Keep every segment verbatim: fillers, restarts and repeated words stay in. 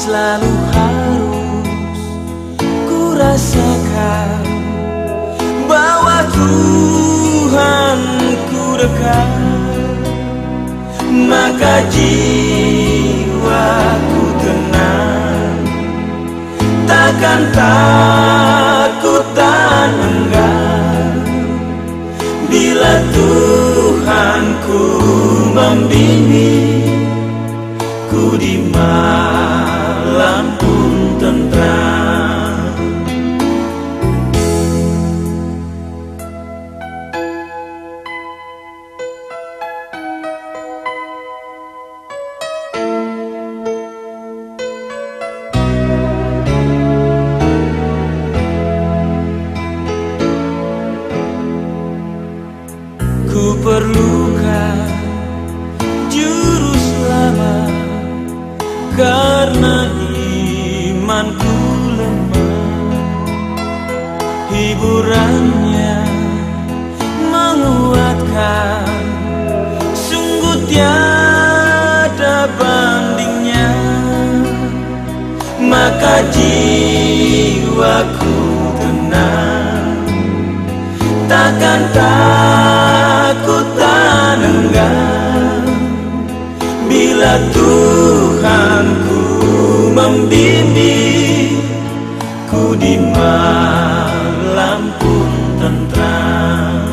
selalu harus ku rasakan bahwa Tuhan ku dekat, maka jiwaku tenang, takkan takut dan enggan bila Tuhanku membimbing ku di malam pun tentram. Ku perlukan juru selamat karena imanku lemah. Hiburannya menguatkan, sungguh tiada bandingnya. Maka jiwaku tenang, takkan takut dan enggan bila Tuhanku membimbing ku di malam pun tentram.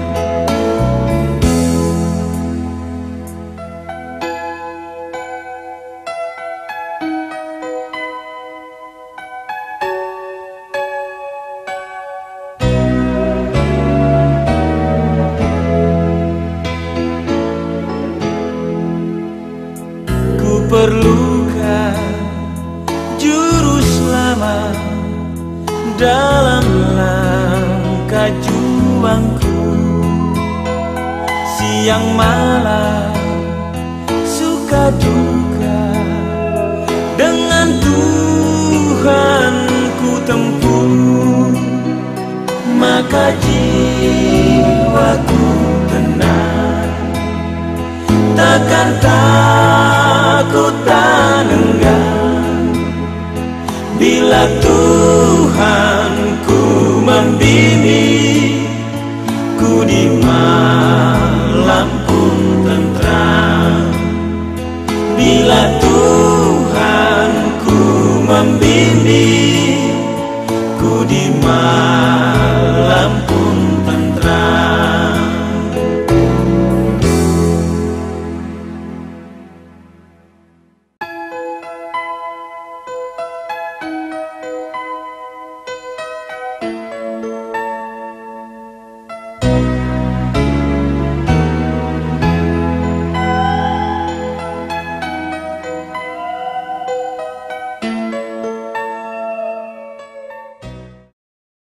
Perlukan juru selamat dalam langkah juangku, siang malam suka duka dengan Tuhan ku tempuh, maka jiwaku tenang, takkan takut dan enggan bila Tuhan